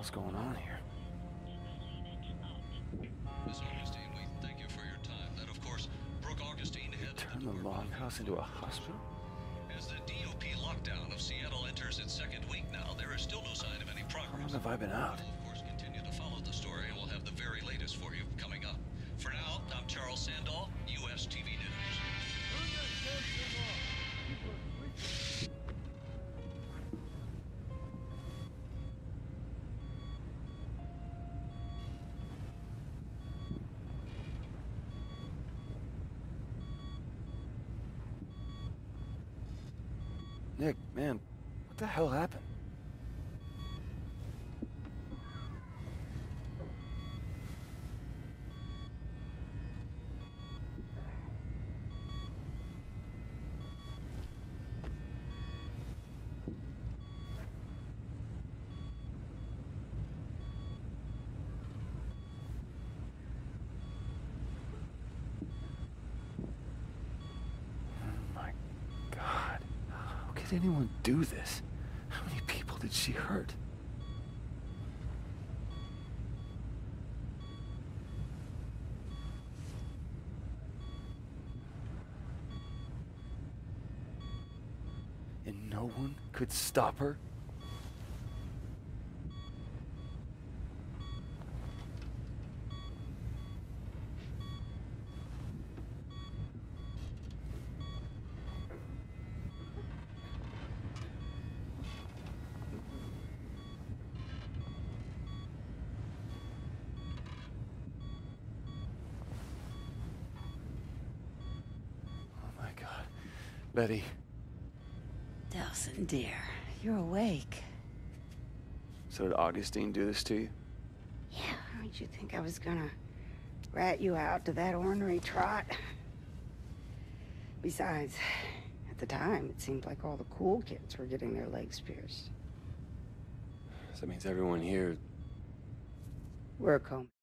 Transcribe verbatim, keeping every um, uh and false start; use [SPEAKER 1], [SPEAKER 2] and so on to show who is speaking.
[SPEAKER 1] hell's going on here?
[SPEAKER 2] Miss Augustine, we thank you for your time. That, of course, Brooke Augustine, head of the
[SPEAKER 1] Turn the
[SPEAKER 2] Department of
[SPEAKER 1] loghouse into a hospital?
[SPEAKER 2] As the D O P lockdown of Seattle enters its second week now, there is still no sign of any progress.
[SPEAKER 1] How long have I been out?
[SPEAKER 2] We'll, of course, continue to follow the story, and we'll have the very latest for you coming up. For now, I'm Charles Sandall, U S T V News.
[SPEAKER 1] Nick, man, what the hell happened? How did anyone do this? How many people did she hurt? And no one could stop her? Betty.
[SPEAKER 3] Delsin, dear, you're awake.
[SPEAKER 1] So did Augustine do this to you?
[SPEAKER 3] Yeah, did you think I was gonna rat you out to that ornery trot? Besides, at the time, it seemed like all the cool kids were getting their legs pierced.
[SPEAKER 1] So that means everyone here...
[SPEAKER 3] We're a comb.